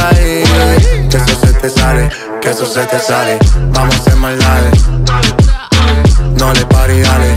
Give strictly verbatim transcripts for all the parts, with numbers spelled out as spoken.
ahí, que eso se te sale, que eso se te sale. Vamos a hacer maldades, no le pares, dale.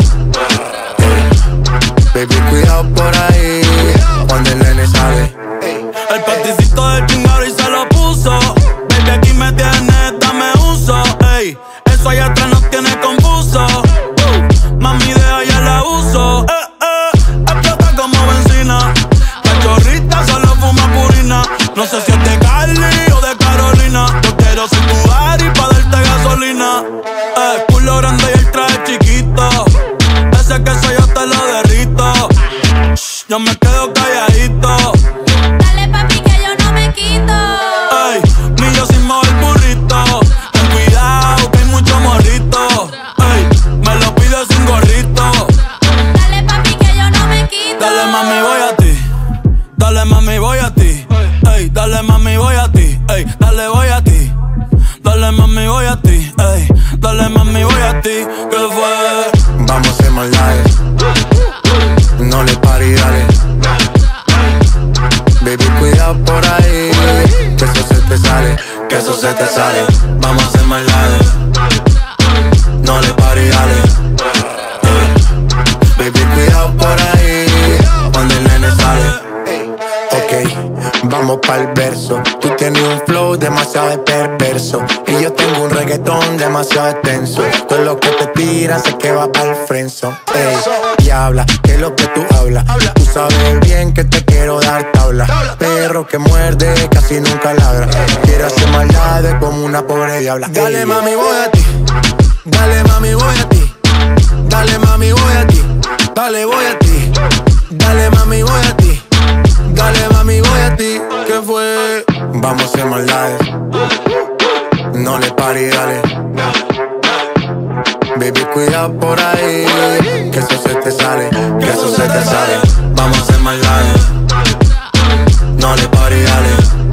Baby, cuidado por ahí, cuando el nene sale. El paticito del chingado y se lo puso. Baby, aquí me tienes, dame uso. Ey, eso allá atrás nos tiene confuso. Uh, mami, deja ya la uso. Eh, eh, explota como benzina. Cachorrita solo fuma purina. No sé si es de Cali o de Carolina. Yo quiero ser tu Ari pa' darte gasolina. Eh, culo grande y el traje chiquito. Ese queso yo te lo derrito. Shh, yo me quedo calladito. Dale papi que yo no me quito. Ey, ni yo sin mover burrito. Ten cuidado que hay mucho morrito. Ey, me lo pido sin gorrito. Dale papi que yo no me quito. Dale mami voy a ti. Dale mami voy a ti. Ey, dale mami voy a ti. Ey, dale voy a ti. Dale mami voy a ti. Ey, dale mami voy a ti. ¿Qué fue? Vamos a hacer maldades, no le pares, dale. Baby, cuidado por ahí, que eso se te sale, que eso se te sale. Vamos a hacer maldades, no le pares, dale. Baby, cuidado por ahí, cuando el nene sale. Ok, vamos pa'l verso. Tú tienes un flow demasiado perverso y yo tengo un reggaetón demasiado extenso. Todo lo que te tiras sé que va pa'l friendzone. Ey, y habla, que es lo que tú hablas. Tú sabes bien que te quiero dar tabla. Perro que muerde casi nunca ladra. Quiero hacer maldades como una pobre diabla. Dale mami voy a ti, dale mami voy a ti, dale mami voy a ti, dale voy a ti, dale mami voy a ti. Dale mami voy a ti, ¿qué fue? Vamos a hacer maldades, no le pares, dale. Baby, cuidado por ahí, que eso se te sale, que eso se te sale. Vamos a hacer maldades, no le pares, dale.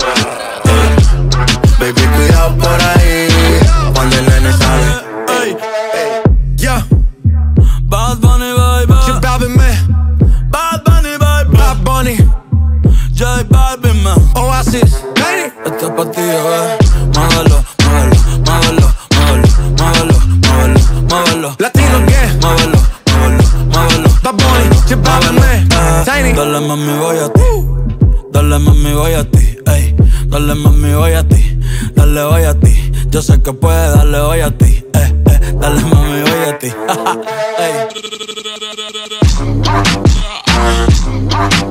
Baby, cuidado por ahí, cuando el nene sale. Ey, yeah. Bad Bunny, baby. J Balvin, man. Bad Bunny, baby. Bad Bunny. J Balvin, man. Oasis, hey. Esto es pa' ti, bebé. Muévelo, muévelo, muévelo, muévelo, muévelo, muévelo, muévelo. Latino, ¿qué? Muévelo, muévelo, muévelo. Bad Bunny, J Balvin, man. Tiny. Dale mami voy a ti. Dale mami voy a ti. Ey, dale mami voy a ti. Dale voy a ti. Yo sé que puedes, dale voy a ti. Eh, eh, dale mami voy a ti. Ey.